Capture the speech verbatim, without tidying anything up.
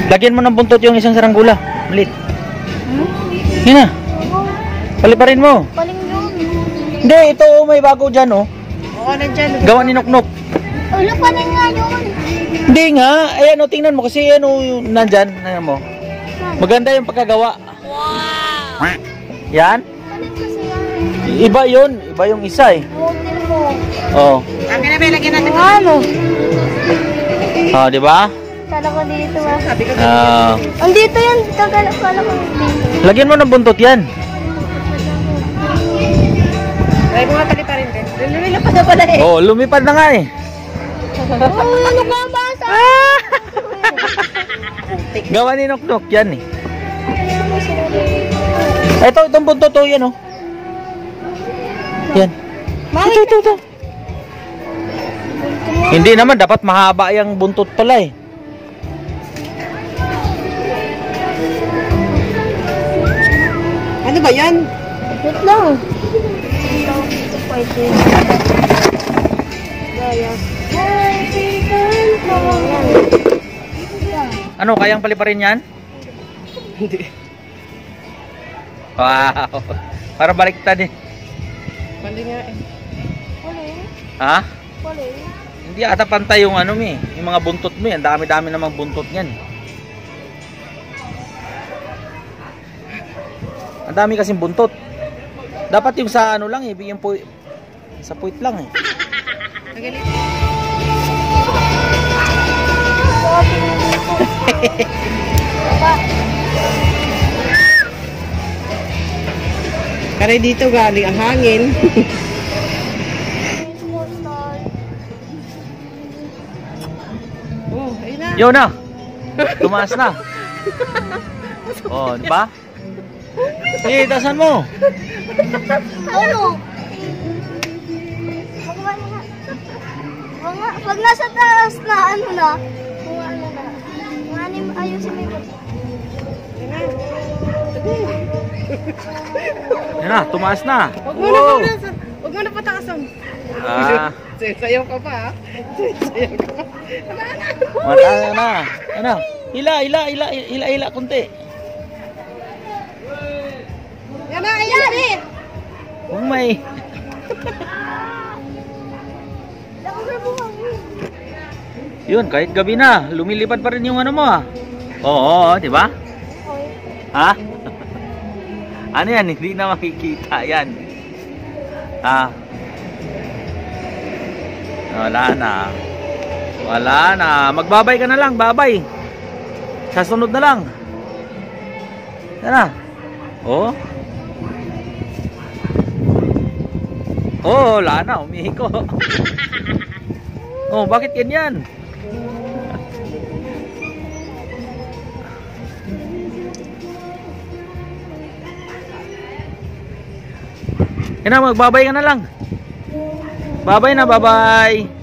Lagyan mo ng buntot yung isang saranggula. Malit. Hmm? Yun na. Paliparin mo. Paling yun. Hindi, ito oh, may bago dyan oh. Oo, nandyan. Gawa ni Noknok. Ulo pa rin nga yun. Hindi nga. Ayan oh, tingnan mo kasi ano yung nandyan. Ayan mo. Maganda yung pagkagawa. Wow! Yan. Paling kasi yan. Iba yun. Iba yung isa eh. Hotel mo. Oh. Ang kinabay, lagyan natin. Ano? Oh, di ba? Kala ko dito ah. Sabi ko, Ah. Andito yan. Kala kala ko dito. Lagyan mo ng buntot yan. ay mga paliparin din. Lumilapad na pala eh. Oh, lumipad na nga eh. Oh, ano ba basa? Gawa ni Noknok yan eh. Ito, itong buntot to, yan oh. Yan. Ito, ito, ito. Hindi naman, dapat mahaba yung buntot pala eh. Ano ba yan? Wait lang. Ito pwede. Gaya. Ano, kayang paliparin yan? Hindi. Wow. Para baliktad eh. Mali nga eh. Pwede. Ha? Pwede. Hindi ata pantay yung ano mi, yung mga buntot mo yan. Dami-dami namang buntot niyan. Ang dami kasing buntot. Dapat yung sa ano lang eh, yung pu sa puwit lang eh. Magaling. Kaya dito galing ang hangin. Oh, ayun na. Yun na. Tumaas na. Oh, di ba? Eh, tasan mo. Ano? Wag nga, pag nasa taas na, ano na? Kung ano na. Kung ano yung ayusin mo yung Yan na, tumaas na. Huwag mo na, huwag na, huwag mo na patakasan. Ah, Sayaw ka pa, ha? Sayaw ka pa. mata na. Ano? Hila, hila, hila, hila, hila, kunti. Yan na, ayan eh. Kung may... Yun, kahit gabi na, lumilipad pa rin yung ano mo ah. Oo, di ba? Ha? Ano yan? Hindi na makikita yan. Ha? Wala na. Wala na. Magbabay ka na lang, babay. Sa sunod na lang. Yan na. Oh. Oh, wala na. Umihiko. Oh, bakit ganyan? Yan na, magbabay ka na lang. Babay na, babay.